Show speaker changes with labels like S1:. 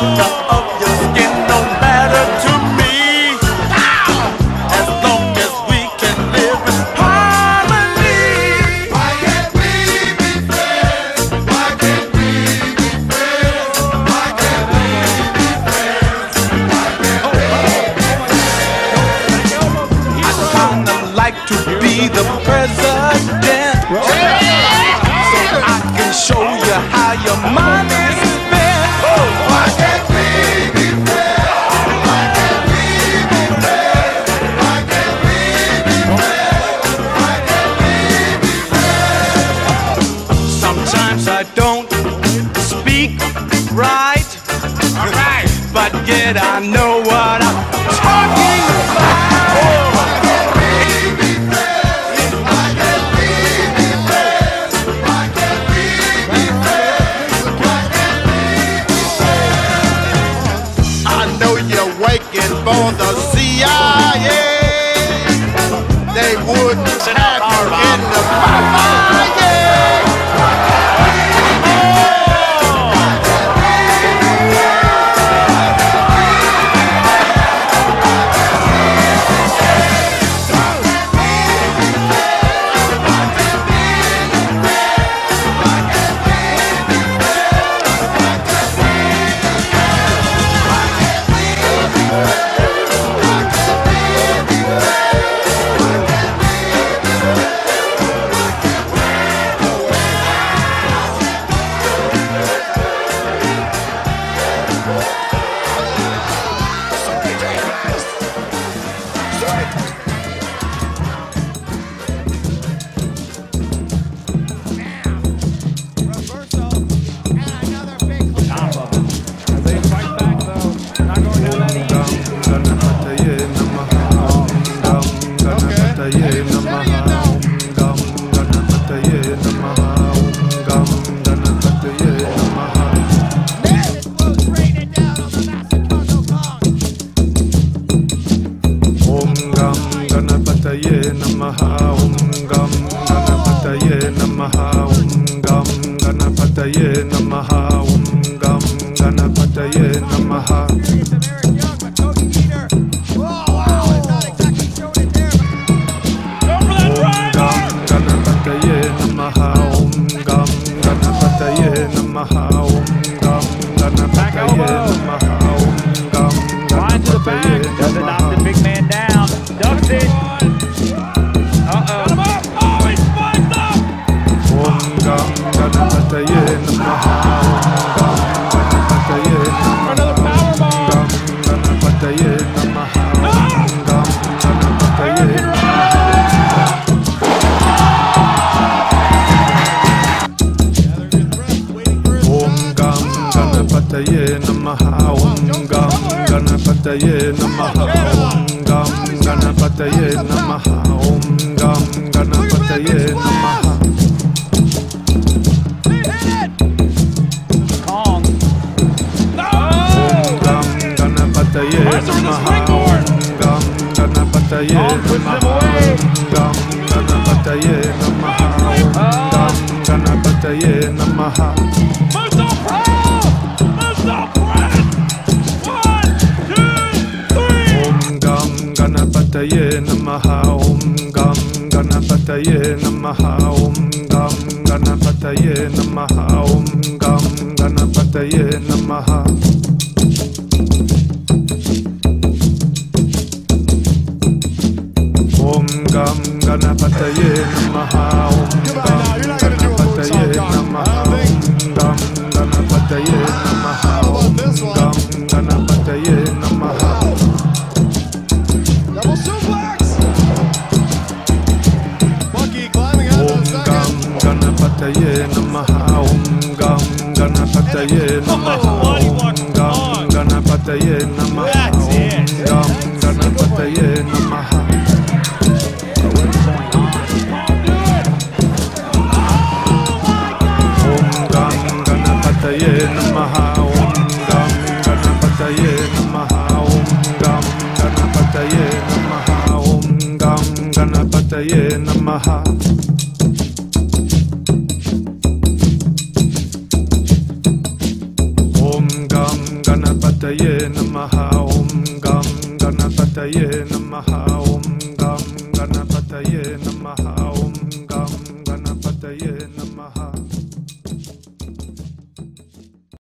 S1: color of your skin don't matter to me, as long as we can live in harmony.
S2: Why can't we be friends? Why can't we be friends? Why can't we be friends? Why can't we be friends?
S1: I kinda like to be the president, so I can show you how your money is spent.
S2: Why can't we be friends? Why can't we be friends? Why can't we be friends? Why can't we be friends?
S1: Sometimes I don't speak right, but yet I know what I'm talking about.
S2: Why can't we be friends? Why can't we be friends? Why can't we be friends? Why can't we be friends?
S1: I know you're working for the CIA. They wouldn't have you in the fire. Ganapataye Namaha Om Gam Ganapataye Namaha Om Gam Ganapataye Namaha Om Gam Ganapataye Namaha